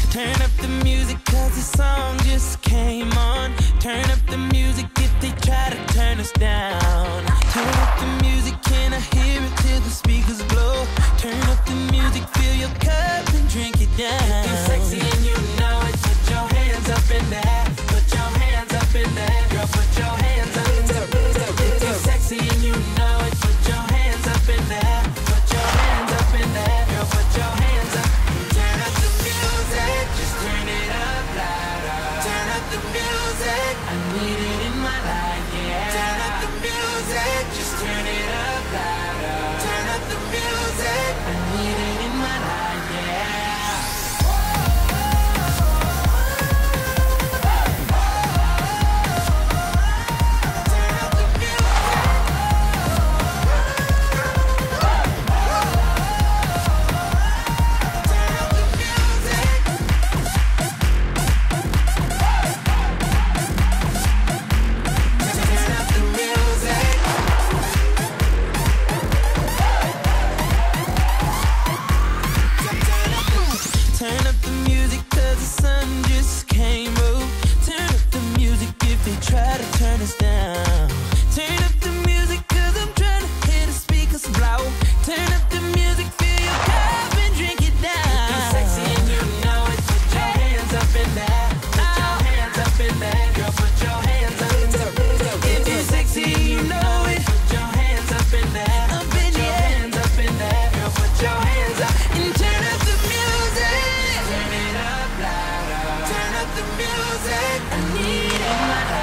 Turn up the music cause the song just came on. Turn up the music if they try to turn us down. Turn up the music, can I hear it till the speakers blow? Turn up the music, fill your cup and drink it down. If you're sexy and you know it, put your hands up in the air. Put your hands up in the air. Girl, put your hands up in the air. If you're sexy and you know it, put your hands up in the air. Put your hands up in the air. Girl, put your hands up. Turn up the music, just turn it up louder. Turn up the music, I need it in my life, yeah. Turn up the music, just turn it up louder. Turn up the music, I need it in my life, yeah. Turn up the music cause the sun just came up. Turn up the music if they try to turn us down. Turn up the music cause I'm trying to hear the speakers blow. Turn up the music, fill your cup and drink it down. If you're sexy and you know it, put your hands up in there. Put your hands up in there. Girl, put your hands up in there. If you're sexy and you know it, put your hands up in there. Put your hands up in there. Girl, put your hands up and turn up the music. Turn it up louder. Turn up the music, I need it in my life.